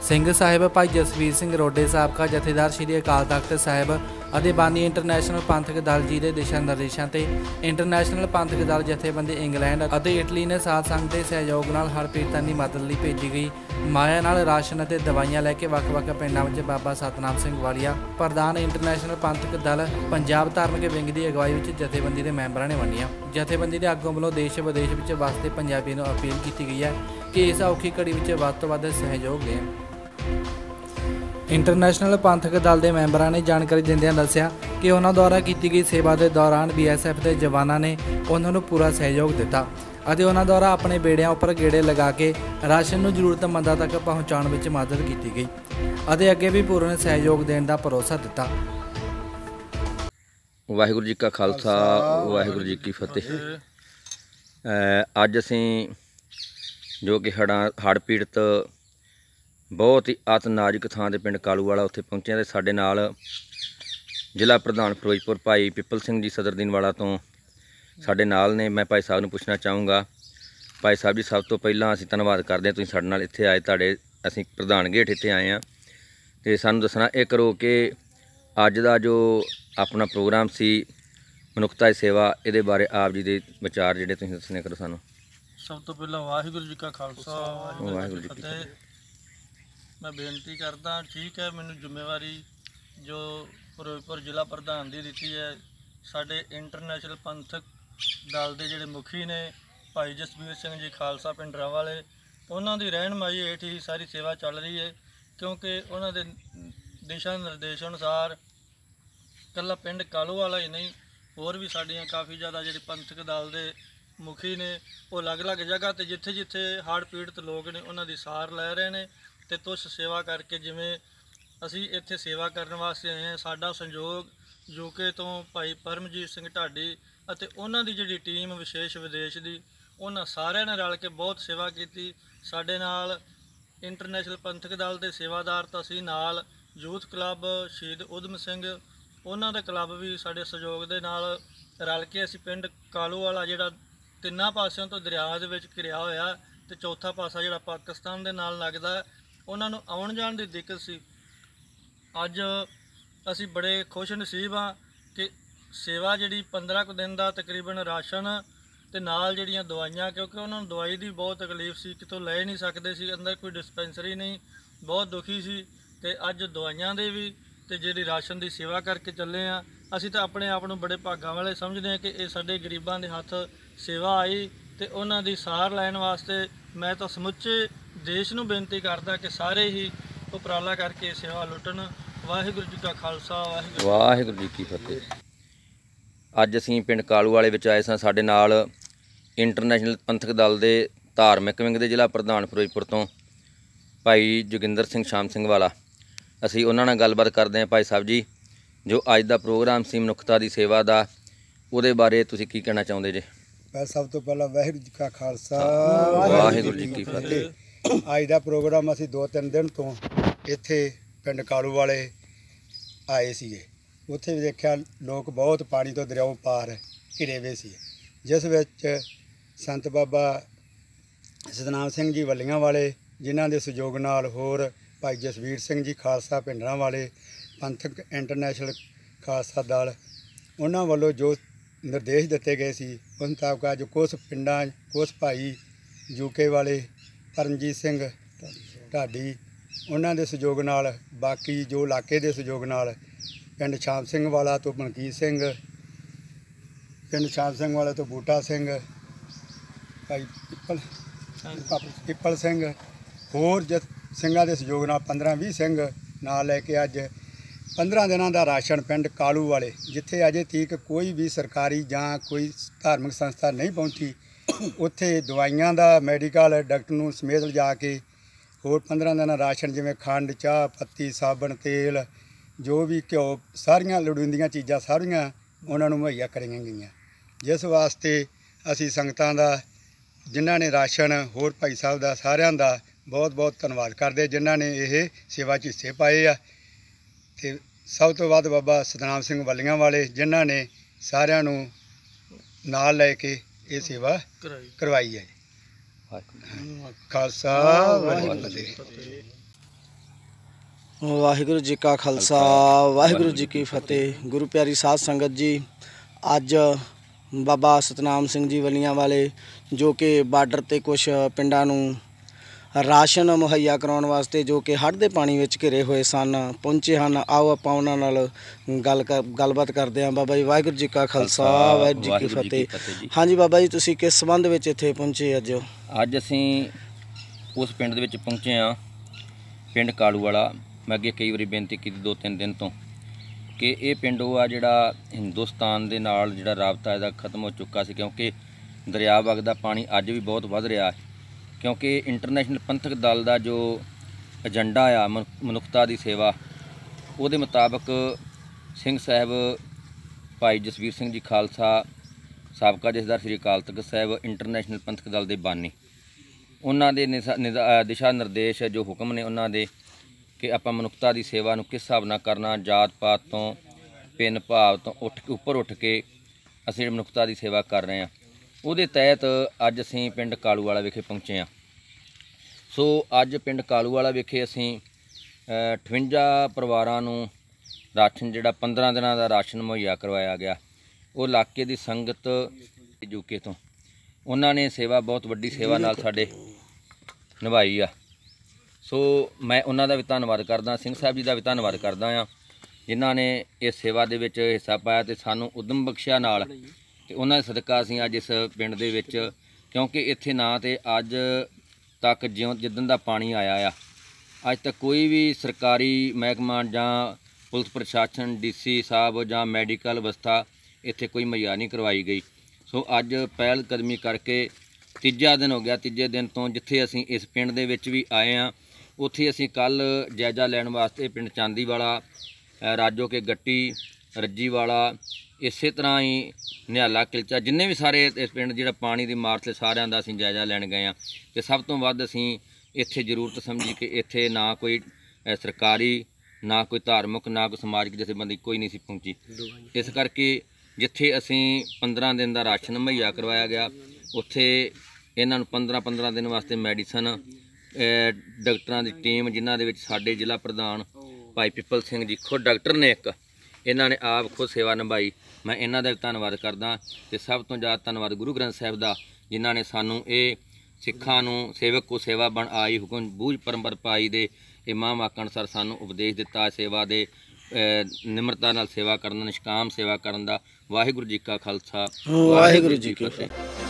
ਸਿੰਘ ਸਾਹਿਬ ਭਾਈ ਜਸਵੀਰ ਸਿੰਘ ਰੋਡੇ ਸਾਬਕਾ ਜਥੇਦਾਰ ਸ਼੍ਰੀ ਅਕਾਲ ਤਖਤ ਸਾਹਿਬ ਅਤੇ ਬਾਨੀ ਇੰਟਰਨੈਸ਼ਨਲ ਪੰਥਕ ਦਲ ਜੀ ਦੇ ਦਿਸ਼ਾ ਨਿਰਦੇਸ਼ਾਂ ਤੇ ਇੰਟਰਨੈਸ਼ਨਲ ਪੰਥਕ ਦਲ ਜਥੇਬੰਦੀ ਇੰਗਲੈਂਡ ਅਤੇ ਇਟਲੀ ਨੇ ਸਾਧ ਸੰਗਤ ਦੇ ਸਹਿਯੋਗ ਨਾਲ ਹੜ੍ਹ ਪੀੜਤਾਂ ਦੀ ਮਦਦ ਲਈ ਭੇਜੀ ਗਈ ਮਾਇਆ ਨਾਲ ਰਾਸ਼ਨ ਅਤੇ ਦਵਾਈਆਂ ਲੈ ਕੇ ਵੱਖ-ਵੱਖ ਪਿੰਡਾਂ ਵਿੱਚ ਬਾਬਾ ਸਤਨਾਮ ਸਿੰਘ ਵਾਲੀਆ ਪ੍ਰਧਾਨ ਇੰਟਰਨੈਸ਼ਨਲ ਪੰਥਕ ਦਲ ਪੰਜਾਬ ਧਾਰਮਿਕ ਵਿੰਗ ਦੀ ਅਗਵਾਈ ਵਿੱਚ ਜਥੇਬੰਦੀ ਦੇ ਮੈਂਬਰਾਂ ਨੇ ਵੰਡੀਆਂ। ਜਥੇਬੰਦੀ ਦੇ ਆਗੂਆਂ ਵੱਲੋਂ ਦੇਸ਼ ਵਿਦੇਸ਼ ਵਿੱਚ ਵਸਦੇ ਪੰਜਾਬੀਆਂ ਨੂੰ ਅਪੀਲ ਕੀਤੀ ਗਈ ਹੈ ਕਿ ਇਸ ਔਖੀ ਘੜੀ ਵਿੱਚ ਵੱਧ ਤੋਂ ਵੱਧ ਸਹਿਯੋਗ ਦੇਣ। ਇੰਟਰਨੈਸ਼ਨਲ ਪੰਥਕ ਦਲ ਦੇ ਮੈਂਬਰਾਂ ਨੇ ਜਾਣਕਾਰੀ ਦਿੰਦਿਆਂ ਦੱਸਿਆ ਕਿ ਉਹਨਾਂ ਦੁਆਰਾ ਕੀਤੀ ਗਈ ਸੇਵਾ ਦੇ ਦੌਰਾਨ BSF ਦੇ ਜਵਾਨਾਂ ਨੇ ਉਹਨਾਂ ਨੂੰ ਪੂਰਾ ਸਹਿਯੋਗ ਦਿੱਤਾ ਅਤੇ ਉਹਨਾਂ ਦੁਆਰਾ ਆਪਣੇ ਬੇੜਿਆਂ ਉੱਪਰ ਗੇੜੇ ਲਗਾ ਕੇ ਰਾਸ਼ਨ ਨੂੰ ਜ਼ਰੂਰਤਮੰਦਾਂ ਤੱਕ ਪਹੁੰਚਾਉਣ ਵਿੱਚ ਮਦਦ ਕੀਤੀ ਗਈ ਅਤੇ ਅੱਗੇ ਵੀ ਪੂਰਨ ਸਹਿਯੋਗ ਦੇਣ ਦਾ ਭਰੋਸਾ ਦਿੱਤਾ। ਵਾਹਿਗੁਰੂ ਜੀ ਕਾ ਖਾਲਸਾ ਵਾਹਿਗੁਰੂ ਜੀ ਕੀ ਫਤਿਹ। ਅੱਜ ਅਸੀਂ ਜੋ ਕਿ ਹੜ੍ਹ ਪੀੜਤ बहुत ही अत नाजुक थां दे पिंड कालूवाला उत्थे पहुंचे ते साडे नाल जिला प्रधान फिरोजपुर भाई पिपल सिंह जी सदर दीनवाला तो साडे नाल ने। मैं भाई साहब नूं पुछना चाहूँगा, भाई साहब जी सब तो पहलां असीं धन्नवाद करदे तुसीं साडे नाल इत्थे आए, तुहाडे असीं प्रधान गेट इत्थे आए हैं ते सानूं दसना ये करो कि अज दा जो अपना प्रोग्राम सी मनुखता दी सेवा इहदे बारे आप जी दे विचार जिहड़े तुसीं दसने करो सानूं। सब तो पहला वाहिगुरू जी का खालसा वाहिगुरू जी की फतेह। मैं बेनती करदा, ठीक है, मैनूं जिम्मेवारी जो फिरोजपुर जिला प्रधान दी दित्ती है साडे इंटरनेशनल पंथक दल दे जिहड़े मुखी ने भाई जसवीर सिंह जी खालसा पिंड रावाले, उन्हां दी रहनुमाई हेठ ही सारी सेवा चल रही है क्योंकि उन्हां दे दिशा निर्देश अनुसार कल्ला पिंड कालूवाला ही नहीं होर भी साडियां काफ़ी ज़्यादा जिहड़े पंथक दल दे मुखी ने वो अलग अलग जगह ते जिथे जिथे हड़੍ਹ पीड़त लोग ने उन्हां दी सार लै रहे ने ਤੇ ਤੁਸ सेवा करके जिमें ਅਸੀਂ ਇੱਥੇ सेवा करने वास्ते आए हैं। साडा संयोग UK ਤੋਂ ਭਾਈ ਪਰਮਜੀਤ ਸਿੰਘ ਢਾਡੀ ਅਤੇ ਉਹਨਾਂ ਦੀ ਜਿਹੜੀ ਟੀਮ ਵਿਸ਼ੇਸ਼ ਵਿਦੇਸ਼ ਦੀ, ਉਹਨਾਂ ਸਾਰਿਆਂ ਨੇ ਰਲ ਕੇ ਬਹੁਤ ਸੇਵਾ ਕੀਤੀ। ਸਾਡੇ ਨਾਲ ਇੰਟਰਨੈਸ਼ਨਲ ਪੰਥਕ ਦਲ ਦੇ ਸੇਵਾਦਾਰ ਤਾਂ ਸੀ, ਨਾਲ ਯੂਥ ਕਲੱਬ ਸ਼ਹੀਦ ਉਦਮ ਸਿੰਘ ਉਹਨਾਂ ਦਾ ਕਲੱਬ ਵੀ ਸਾਡੇ ਸਹਿਯੋਗ ਦੇ ਨਾਲ ਰਲ ਕੇ ਅਸੀਂ ਪਿੰਡ ਕਾਲੂਵਾਲਾ ਜਿਹੜਾ ਤਿੰਨਾਂ ਪਾਸਿਆਂ ਤੋਂ ਦਰਿਆ ਦੇ ਵਿੱਚ ਘਿਰਿਆ ਹੋਇਆ ਤੇ ਚੌਥਾ ਪਾਸਾ ਜਿਹੜਾ ਪਾਕਿਸਤਾਨ ਦੇ ਨਾਲ ਲੱਗਦਾ, ਉਹਨਾਂ ਨੂੰ ਆਉਣ ਜਾਣ ਦੀ ਦਿੱਕਤ ਸੀ। ਅੱਜ ਅਸੀਂ ਬੜੇ ਖੁਸ਼ ਨਸੀਬ ਹਾਂ ਕਿ ਸੇਵਾ ਜਿਹੜੀ 15 ਕੁ ਦਿਨ ਦਾ ਤਕਰੀਬਨ ਰਾਸ਼ਨ ਤੇ ਨਾਲ ਜਿਹੜੀਆਂ ਦਵਾਈਆਂ, ਕਿਉਂਕਿ ਉਹਨਾਂ ਨੂੰ ਦਵਾਈ ਦੀ ਬਹੁਤ ਤਕਲੀਫ ਸੀ, ਕਿਤੋਂ ਲੈ ਨਹੀਂ ਸਕਦੇ ਸੀ, ਅੰਦਰ ਕੋਈ ਡਿਸਪੈਂਸਰੀ ਨਹੀਂ, ਬਹੁਤ ਦੁਖੀ ਸੀ ਤੇ ਅੱਜ ਦਵਾਈਆਂ ਦੇ ਵੀ ਤੇ ਜਿਹੜੀ ਰਾਸ਼ਨ ਦੀ ਸੇਵਾ ਕਰਕੇ ਚੱਲੇ ਆ। ਅਸੀਂ ਤਾਂ ਆਪਣੇ ਆਪ ਨੂੰ ਬੜੇ ਭਾਗਾਂ ਵਾਲੇ ਸਮਝਦੇ ਹਾਂ ਕਿ ਇਹ ਸਾਡੇ ਗਰੀਬਾਂ ਦੇ ਹੱਥ ਸੇਵਾ ਆਈ ਤੇ ਉਹਨਾਂ ਦੀ ਸਾਰ ਲੈਣ ਵਾਸਤੇ ਮੈਂ ਤਾਂ ਸਮੁੱਚੇ देश ਨੂੰ ਬੇਨਤੀ ਕਰਦਾ ਕਿ ਸਾਰੇ ਹੀ ਉਪਰਾਲਾ ਕਰਕੇ ਸੇਵਾ ਲੁੱਟਣ। ਵਾਹਿਗੁਰੂ ਜੀ ਕਾ ਖਾਲਸਾ ਵਾਹਿਗੁਰੂ ਜੀ ਕੀ ਫਤਿਹ। ਅੱਜ ਅਸੀਂ ਪਿੰਡ ਕਾਲੂਵਾਲੇ ਵਿੱਚ ਆਏ ਸਾਂ। ਸਾਡੇ ਨਾਲ ਇੰਟਰਨੈਸ਼ਨਲ ਪੰਥਕ ਦਲ ਦੇ ਧਾਰਮਿਕ ਵਿੰਗ ਦੇ ਜ਼ਿਲ੍ਹਾ ਪ੍ਰਧਾਨ ਫਿਰੋਜ਼ਪੁਰ ਤੋਂ ਭਾਈ ਜੋਗਿੰਦਰ ਸਿੰਘ ਸ਼ਾਮ ਸਿੰਘ ਵਾਲਾ। ਅਸੀਂ ਉਹਨਾਂ ਨਾਲ ਗੱਲਬਾਤ ਕਰਦੇ ਹਾਂ। ਭਾਈ ਸਾਹਿਬ ਜੀ, ਜੋ ਅੱਜ ਦਾ ਪ੍ਰੋਗਰਾਮ ਸੀ ਮਨੁੱਖਤਾ ਦੀ ਸੇਵਾ ਦਾ, ਉਹਦੇ ਬਾਰੇ ਤੁਸੀਂ ਕੀ ਕਹਿਣਾ ਚਾਹੁੰਦੇ ਜੇ? ਸਭ ਤੋਂ ਪਹਿਲਾਂ ਵਾਹਿਗੁਰੂ ਜੀ ਕਾ ਖਾਲਸਾ ਵਾਹਿਗੁਰੂ ਜੀ ਕੀ ਫਤਿਹ। ਅੱਜ ਦਾ ਪ੍ਰੋਗਰਾਮ ਅਸੀਂ 2-3 ਦਿਨ ਤੋਂ ਇੱਥੇ ਪਿੰਡ ਕਾਲੂਵਾਲੇ ਆਏ ਸੀਗੇ। ਉੱਥੇ ਵੀ ਦੇਖਿਆ ਲੋਕ ਬਹੁਤ ਪਾਣੀ ਤੋਂ ਦਰਿਆਓਂ ਪਾਰ ਘਿਰੇ ਹੋਏ ਸੀ, ਜਿਸ ਵਿੱਚ ਸੰਤ ਬਾਬਾ ਸਤਨਾਮ ਸਿੰਘ ਜੀ ਵੱਲੀਆਂ ਵਾਲੇ ਜਿਨ੍ਹਾਂ ਦੇ ਸਹਿਯੋਗ ਨਾਲ, ਹੋਰ ਭਾਈ ਜਸਵੀਰ ਸਿੰਘ ਜੀ ਖਾਲਸਾ ਪਿੰਡਰਾਂ ਵਾਲੇ ਪੰਥਕ ਇੰਟਰਨੈਸ਼ਨਲ ਖਾਲਸਾ ਦਲ, ਉਹਨਾਂ ਵੱਲੋਂ ਜੋ ਨਿਰਦੇਸ਼ ਦਿੱਤੇ ਗਏ ਸੀ ਉਸ ਮੁਤਾਬਕ ਅੱਜ ਕੁਛ ਪਿੰਡਾਂ, ਕੁਛ ਭਾਈ UK ਵਾਲੇ ਪਰਮਜੀਤ ਸਿੰਘ ਢਾਡੀ ਉਹਨਾਂ ਦੇ ਸਹਿਯੋਗ ਨਾਲ, ਬਾਕੀ ਜੋ ਇਲਾਕੇ ਦੇ ਸਹਿਯੋਗ ਨਾਲ ਪਿੰਡ ਸ਼ਾਮ ਸਿੰਘ ਵਾਲਾ ਤੋਂ ਮਲਕੀਤ ਸਿੰਘ, ਪਿੰਡ ਸ਼ਾਮ ਸਿੰਘ ਵਾਲੇ ਤੋਂ ਬੂਟਾ ਸਿੰਘ, ਭਾਈ ਪਿੱਪਲ ਸਿੰਘ, ਹੋਰ ਸਿੰਘਾਂ ਦੇ ਸਹਿਯੋਗ ਨਾਲ 15-20 ਸਿੰਘ ਨਾਲ ਲੈ ਕੇ ਅੱਜ 15 ਦਿਨਾਂ ਦਾ ਰਾਸ਼ਨ ਪਿੰਡ ਕਾਲੂ ਵਾਲੇ, ਜਿੱਥੇ ਅਜੇ ਤੀਕ ਕੋਈ ਵੀ ਸਰਕਾਰੀ ਜਾਂ ਕੋਈ ਧਾਰਮਿਕ ਸੰਸਥਾ ਨਹੀਂ ਪਹੁੰਚੀ, ਉੱਥੇ ਦਵਾਈਆਂ ਦਾ, ਮੈਡੀਕਲ ਡਾਕਟਰ ਨੂੰ ਸਮੇਤ ਲਿਜਾ ਕੇ ਹੋਰ 15 ਦਿਨਾਂ ਰਾਸ਼ਨ ਜਿਵੇਂ ਖੰਡ, ਚਾਹ ਪੱਤੀ, ਸਾਬਣ, ਤੇਲ, ਜੋ ਵੀ ਘਿਓ, ਸਾਰੀਆਂ ਲੋੜੀਂਦੀਆਂ ਚੀਜ਼ਾਂ ਸਾਰੀਆਂ ਉਹਨਾਂ ਨੂੰ ਮੁਹੱਈਆ ਕਰੀਆਂ ਗਈਆਂ। ਜਿਸ ਵਾਸਤੇ ਅਸੀਂ ਸੰਗਤਾਂ ਦਾ, ਜਿਨ੍ਹਾਂ ਨੇ ਰਾਸ਼ਨ, ਹੋਰ ਭਾਈ ਸਾਹਿਬ ਦਾ, ਸਾਰਿਆਂ ਦਾ ਬਹੁਤ ਬਹੁਤ ਧੰਨਵਾਦ ਕਰਦੇ ਜਿਨ੍ਹਾਂ ਨੇ ਇਹ ਸੇਵਾ 'ਚ ਹਿੱਸੇ ਪਾਏ ਆ। ਅਤੇ ਸਭ ਤੋਂ ਵੱਧ ਬਾਬਾ ਸਤਨਾਮ ਸਿੰਘ ਵੱਲੀਆਂ ਵਾਲੇ ਜਿਨ੍ਹਾਂ ਨੇ ਸਾਰਿਆਂ ਨੂੰ ਨਾਲ ਲੈ ਕੇ ਇਹ ਸੇਵਾ ਕਰਵਾਈ ਹੈ। ਖਾਲਸਾ ਵਾਹਿਗੁਰੂ ਜੀ ਕੀ ਫਤਿਹ। ਵਾਹਿਗੁਰੂ ਜੀ ਕਾ ਖਾਲਸਾ ਵਾਹਿਗੁਰੂ ਜੀ ਕੀ ਫਤਿਹ। ਗੁਰੂ ਪਿਆਰੀ ਸਾਧ ਸੰਗਤ ਜੀ, ਅੱਜ ਬਾਬਾ ਸਤਨਾਮ ਸਿੰਘ ਜੀ ਵਲੀਆਂ ਵਾਲੇ ਜੋ ਕਿ ਬਾਰਡਰ ਤੇ ਕੁਝ ਪਿੰਡਾਂ ਨੂੰ ਰਾਸ਼ਨ ਮੁਹੱਈਆ ਕਰਾਉਣ ਵਾਸਤੇ ਜੋ ਕਿ ਹੜ੍ਹ ਦੇ ਪਾਣੀ ਵਿੱਚ ਘਿਰੇ ਹੋਏ ਸਨ ਪਹੁੰਚੇ ਹਨ। ਆਓ ਆਪਾਂ ਉਹਨਾਂ ਨਾਲ ਗੱਲਬਾਤ ਕਰਦੇ ਹਾਂ। ਬਾਬਾ ਜੀ ਵਾਹਿਗੁਰੂ ਜੀ ਕਾ ਖਾਲਸਾ ਵਾਹਿਗੁਰੂ ਜੀ ਕੀ ਫਤਿਹ। ਹਾਂਜੀ ਬਾਬਾ ਜੀ, ਤੁਸੀਂ ਕਿਸ ਸੰਬੰਧ ਵਿੱਚ ਇੱਥੇ ਪਹੁੰਚੇ ਅੱਜ? ਅੱਜ ਅਸੀਂ ਉਸ ਪਿੰਡ ਦੇ ਵਿੱਚ ਪਹੁੰਚੇ ਹਾਂ, ਪਿੰਡ ਕਾਲੂ ਵਾਲਾ। ਮੈਂ ਅੱਗੇ ਕਈ ਵਾਰੀ ਬੇਨਤੀ ਕੀਤੀ 2-3 ਦਿਨ ਤੋਂ ਕਿ ਇਹ ਪਿੰਡ ਉਹ ਆ ਜਿਹੜਾ ਹਿੰਦੁਸਤਾਨ ਦੇ ਨਾਲ ਜਿਹੜਾ ਰਾਬਤਾ ਇਹਦਾ ਖਤਮ ਹੋ ਚੁੱਕਾ ਸੀ, ਕਿਉਂਕਿ ਦਰਿਆ ਵਗਦਾ ਪਾਣੀ ਅੱਜ ਵੀ ਬਹੁਤ ਵੱਧ ਰਿਹਾ ਹੈ। ਕਿਉਂਕਿ ਇੰਟਰਨੈਸ਼ਨਲ ਪੰਥਕ ਦਲ ਦਾ ਜੋ ਏਜੰਡਾ ਆ ਮਨੁੱਖਤਾ ਦੀ ਸੇਵਾ, ਉਹਦੇ ਮੁਤਾਬਕ ਸਿੰਘ ਸਾਹਿਬ ਭਾਈ ਜਸਵੀਰ ਸਿੰਘ ਜੀ ਖਾਲਸਾ, ਸਾਬਕਾ ਜਥੇਦਾਰ ਸ੍ਰੀ ਅਕਾਲ ਤਖਤ ਸਾਹਿਬ, ਇੰਟਰਨੈਸ਼ਨਲ ਪੰਥਕ ਦਲ ਦੇ ਬਾਨੀ, ਉਹਨਾਂ ਦੇ ਦਿਸ਼ਾ ਨਿਰਦੇਸ਼ ਜੋ ਹੁਕਮ ਨੇ ਉਹਨਾਂ ਦੇ ਕਿ ਆਪਾਂ ਮਨੁੱਖਤਾ ਦੀ ਸੇਵਾ ਨੂੰ ਕਿਸ ਹਿਸਾਬ ਨਾਲ ਕਰਨਾ, ਜਾਤ ਪਾਤ ਤੋਂ ਭਿੰਨ ਭਾਵ ਤੋਂ ਉੱਪਰ ਉੱਠ ਕੇ ਅਸੀਂ ਮਨੁੱਖਤਾ ਦੀ ਸੇਵਾ ਕਰ ਰਹੇ ਹਾਂ। ਉਹਦੇ ਤਹਿਤ ਅੱਜ ਅਸੀਂ ਪਿੰਡ ਕਾਲੂ ਵਾਲਾ ਵਿਖੇ ਪਹੁੰਚੇ ਹਾਂ। ਸੋ ਅੱਜ ਪਿੰਡ ਕਾਲੂ ਵਾਲਾ ਵਿਖੇ ਅਸੀਂ 58 ਪਰਿਵਾਰਾਂ ਨੂੰ ਰਾਸ਼ਨ ਜਿਹੜਾ 15 ਦਿਨਾਂ ਦਾ ਰਾਸ਼ਨ ਮੁਹੱਈਆ ਕਰਵਾਇਆ ਗਿਆ। ਉਹ ਇਲਾਕੇ ਦੀ ਸੰਗਤ ਯੂਕੇ ਤੋਂ ਉਹਨਾਂ ਨੇ ਸੇਵਾ ਬਹੁਤ ਵੱਡੀ ਸੇਵਾ ਨਾਲ ਸਾਡੇ ਨਿਭਾਈ ਆ। ਸੋ ਮੈਂ ਉਹਨਾਂ ਦਾ ਵੀ ਧੰਨਵਾਦ ਕਰਦਾ, ਸਿੰਘ ਸਾਹਿਬ ਜੀ ਦਾ ਵੀ ਧੰਨਵਾਦ ਕਰਦਾ ਹਾਂ ਜਿਨ੍ਹਾਂ ਨੇ ਇਸ ਸੇਵਾ ਦੇ ਵਿੱਚ ਹਿੱਸਾ ਪਾਇਆ ਅਤੇ ਸਾਨੂੰ ਉਦਮ ਬਖਸ਼ਿਆ ਨਾਲ, ਅਤੇ ਉਹਨਾਂ ਦੇ ਸਦਕਾ ਅਸੀਂ ਅੱਜ ਇਸ ਪਿੰਡ ਦੇ ਵਿੱਚ, ਕਿਉਂਕਿ ਇੱਥੇ ਨਾ ਤੇ ਅੱਜ ਤੱਕ ਜਿੱਦਣ ਦਾ ਪਾਣੀ ਆਇਆ ਆ ਅੱਜ ਤੱਕ ਕੋਈ ਵੀ ਸਰਕਾਰੀ ਮਹਿਕਮਾ ਜਾਂ ਪੁਲਿਸ ਪ੍ਰਸ਼ਾਸਨ, DC ਸਾਹਿਬ ਜਾਂ ਮੈਡੀਕਲ ਅਵਸਥਾ ਇੱਥੇ ਕੋਈ ਮੁਹੱਈਆ ਨਹੀਂ ਕਰਵਾਈ ਗਈ। ਸੋ ਅੱਜ ਪਹਿਲ ਕਦਮੀ ਕਰਕੇ ਤੀਜਾ ਦਿਨ ਹੋ ਗਿਆ। ਤੀਜੇ ਦਿਨ ਤੋਂ ਜਿੱਥੇ ਅਸੀਂ ਇਸ ਪਿੰਡ ਦੇ ਵਿੱਚ ਵੀ ਆਏ ਹਾਂ, ਉੱਥੇ ਅਸੀਂ ਕੱਲ੍ਹ ਜਾਇਜ਼ਾ ਲੈਣ ਵਾਸਤੇ ਪਿੰਡ ਚਾਂਦੀ ਵਾਲਾ, ਰਾਜੋ ਕੇ ਗੱਟੀ, ਰੱਜੀ ਵਾਲਾ, ਇਸੇ ਤਰ੍ਹਾਂ ਹੀ ਨਿਹਾਲਾ ਕਿਲਚਾ, ਜਿੰਨੇ ਵੀ ਸਾਰੇ ਇਸ ਪਿੰਡ ਜਿਹੜਾ ਪਾਣੀ ਦੀ ਮਾਰ ਤੇ ਸਾਰਿਆਂ ਦਾ ਅਸੀਂ ਜਾਇਜ਼ਾ ਲੈਣ ਗਏ ਹਾਂ। ਅਤੇ ਸਭ ਤੋਂ ਵੱਧ ਅਸੀਂ ਇੱਥੇ ਜ਼ਰੂਰਤ ਸਮਝੀ ਕਿ ਇੱਥੇ ਨਾ ਕੋਈ ਸਰਕਾਰੀ, ਨਾ ਕੋਈ ਧਾਰਮਿਕ, ਨਾ ਕੋਈ ਸਮਾਜਿਕ ਜਥੇਬੰਦੀ ਕੋਈ ਨਹੀਂ ਸੀ ਪਹੁੰਚੀ। ਇਸ ਕਰਕੇ ਜਿੱਥੇ ਅਸੀਂ 15 ਦਿਨ ਦਾ ਰਾਸ਼ਨ ਮੁਹੱਈਆ ਕਰਵਾਇਆ ਗਿਆ, ਉੱਥੇ ਇਹਨਾਂ ਨੂੰ 15 ਦਿਨ ਵਾਸਤੇ ਮੈਡੀਸਨ, ਡਾਕਟਰਾਂ ਦੀ ਟੀਮ ਜਿਨ੍ਹਾਂ ਦੇ ਵਿੱਚ ਸਾਡੇ ਜ਼ਿਲ੍ਹਾ ਪ੍ਰਧਾਨ ਭਾਈ ਪਿੱਪਲ ਸਿੰਘ ਜੀ ਖੁਦ ਡਾਕਟਰ ਨੇ, ਇੱਕ ਇਹਨਾਂ ਨੇ ਆਪ ਖੁਦ ਸੇਵਾ ਨਿਭਾਈ। ਮੈਂ ਇਹਨਾਂ ਦਾ ਵੀ ਧੰਨਵਾਦ ਕਰਦਾ ਅਤੇ ਸਭ ਤੋਂ ਜ਼ਿਆਦਾ ਧੰਨਵਾਦ ਗੁਰੂ ਗ੍ਰੰਥ ਸਾਹਿਬ ਦਾ, ਜਿਨ੍ਹਾਂ ਨੇ ਸਾਨੂੰ ਇਹ ਸਿੱਖਾਂ ਨੂੰ ਸੇਵਕ ਕੋ ਸੇਵਾ ਬਣ ਆਈ, ਹੁਕਮ ਬੂਝ ਪਰੰਪਰ ਪਾਈ ਦੇ ਇਹ ਮਾਂ ਵਾਕਾਂ ਅਨੁਸਾਰ ਸਾਨੂੰ ਉਪਦੇਸ਼ ਦਿੱਤਾ ਸੇਵਾ ਦੇ, ਨਿਮਰਤਾ ਨਾਲ ਸੇਵਾ ਕਰਨ, ਨਿਸ਼ਕਾਮ ਸੇਵਾ ਕਰਨ ਦਾ। ਵਾਹਿਗੁਰੂ ਜੀ ਕਾ ਖਾਲਸਾ, ਵਾਹਿਗੁਰੂ ਜੀ ਕੀ ਫਤਿਹ।